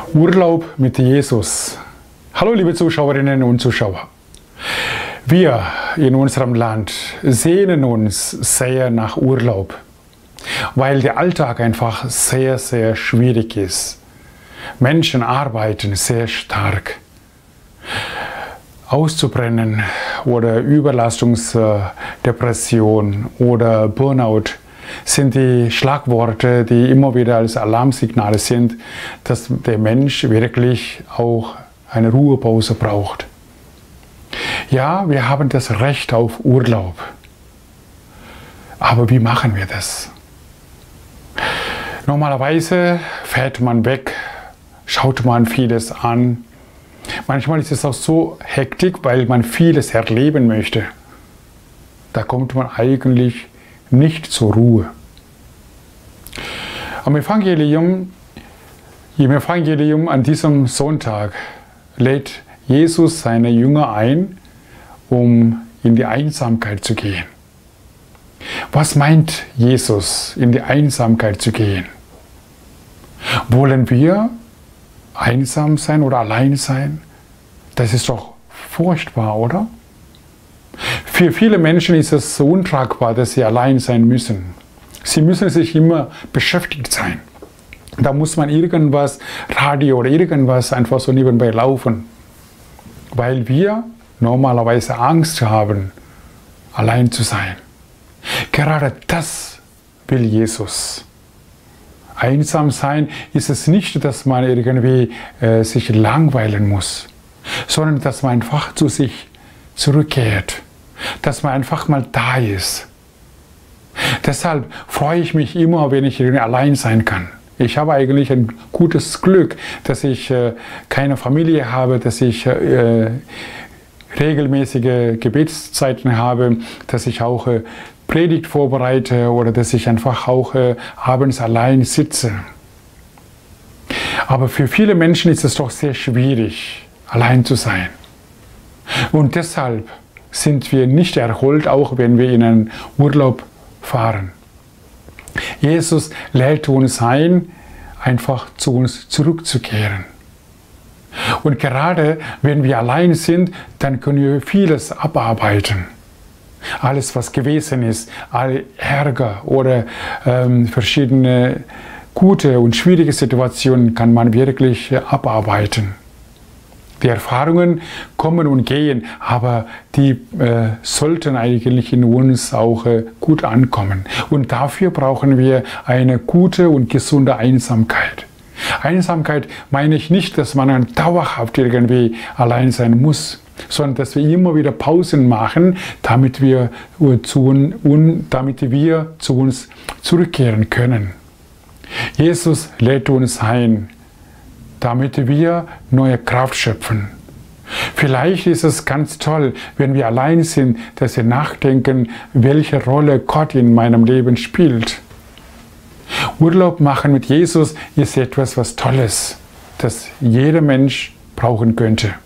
Urlaub mit Jesus. Hallo liebe Zuschauerinnen und Zuschauer. Wir in unserem Land sehnen uns sehr nach Urlaub, weil der Alltag einfach sehr, sehr schwierig ist. Menschen arbeiten sehr stark. Auszubrennen oder Überlastungsdepression oder Burnout sind die Schlagworte, die immer wieder als Alarmsignale sind, dass der Mensch wirklich auch eine Ruhepause braucht. Ja, wir haben das Recht auf Urlaub. Aber wie machen wir das? Normalerweise fährt man weg, schaut man vieles an. Manchmal ist es auch so hektisch, weil man vieles erleben möchte. Da kommt man eigentlich nicht zur Ruhe. Im Evangelium an diesem Sonntag lädt Jesus seine Jünger ein, um in die Einsamkeit zu gehen. Was meint Jesus, in die Einsamkeit zu gehen? Wollen wir einsam sein oder allein sein? Das ist doch furchtbar, oder? Für viele Menschen ist es so untragbar, dass sie allein sein müssen. Sie müssen sich immer beschäftigt sein. Da muss man irgendwas, Radio oder irgendwas einfach so nebenbei laufen. Weil wir normalerweise Angst haben, allein zu sein. Gerade das will Jesus. Einsam sein ist es nicht, dass man irgendwie sich langweilen muss, sondern dass man einfach zu sich zurückkehrt, dass man einfach mal da ist. Deshalb freue ich mich immer, wenn ich allein sein kann. Ich habe eigentlich ein gutes Glück, dass ich keine Familie habe, dass ich regelmäßige Gebetszeiten habe, dass ich auch Predigt vorbereite oder dass ich einfach auch abends allein sitze. Aber für viele Menschen ist es doch sehr schwierig, allein zu sein. Und deshalb sind wir nicht erholt, auch wenn wir in einen Urlaub fahren. Jesus lädt uns ein, einfach zu uns zurückzukehren. Und gerade wenn wir allein sind, dann können wir vieles abarbeiten. Alles, was gewesen ist, alle Ärger oder verschiedene gute und schwierige Situationen kann man wirklich abarbeiten. Die Erfahrungen kommen und gehen, aber die sollten eigentlich in uns auch gut ankommen. Und dafür brauchen wir eine gute und gesunde Einsamkeit. Einsamkeit meine ich nicht, dass man dauerhaft irgendwie allein sein muss, sondern dass wir immer wieder Pausen machen, damit wir zu uns zurückkehren können. Jesus lädt uns ein, damit wir neue Kraft schöpfen. Vielleicht ist es ganz toll, wenn wir allein sind, dass wir nachdenken, welche Rolle Gott in meinem Leben spielt. Urlaub machen mit Jesus ist etwas, was Tolles, das jeder Mensch brauchen könnte.